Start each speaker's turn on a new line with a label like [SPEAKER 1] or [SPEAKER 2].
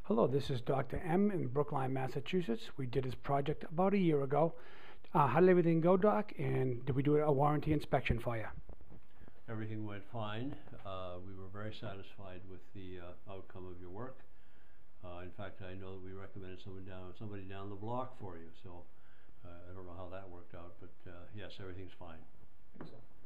[SPEAKER 1] Hello, this is Dr. M in Brookline, Massachusetts. We did this project about a year ago. How did everything go, Doc? And did we do a warranty inspection for you?
[SPEAKER 2] Everything went fine. We were very satisfied with the outcome of your work. In fact, I know that we recommended somebody down the block for you. So I don't know how that worked out, but yes, everything's fine.
[SPEAKER 3] Excellent.